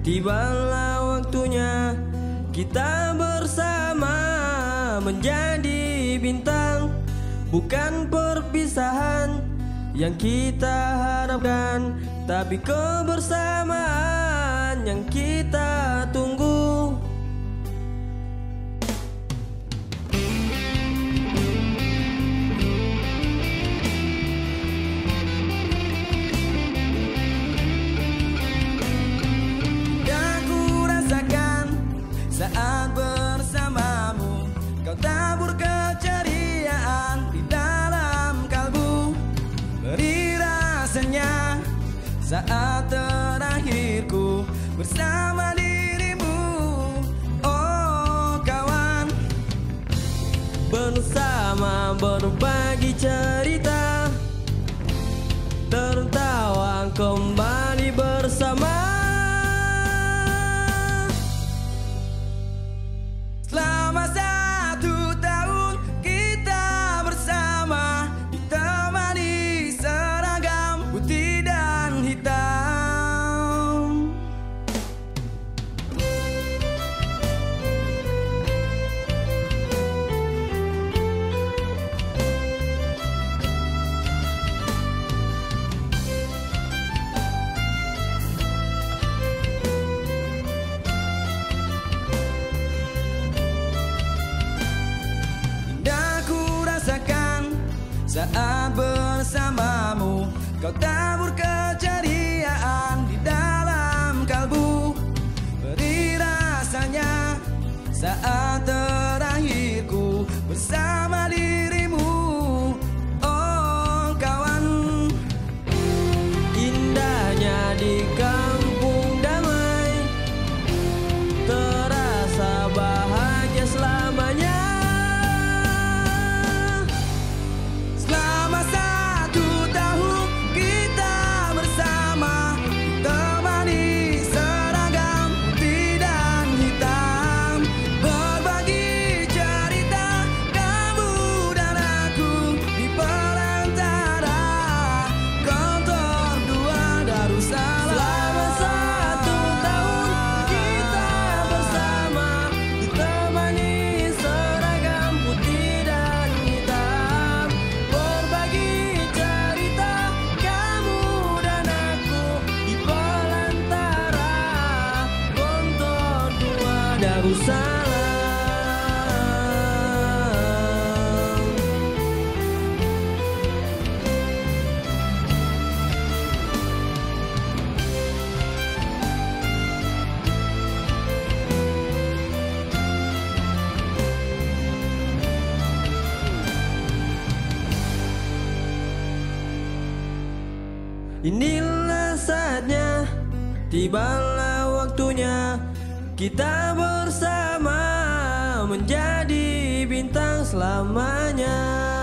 Tibalah waktunya kita bersama menjadi bintang, bukan perpisahan yang kita harapkan, tapi kebersamaan yang kita tunggu. Saat bersamamu, kau tabur keceriaan di dalam kalbu. Beri rasanya saat terakhirku bersama dirimu, oh kawan. Bersama berbagi cerita, tertawa kembali bersama. Selama 1 tahun kita bersama, ditemani seragam putih dan hitam. Saat bersamamu, kau tabur keceriaan di dalam kalbu. Beri rasanya saat terakhirku bersama dirimu, oh kawan. Indahnya di kampung damai, terasa bahagia selamanya. Inilah saatnya, tibalah waktunya kita bersama menjadi bintang selamanya.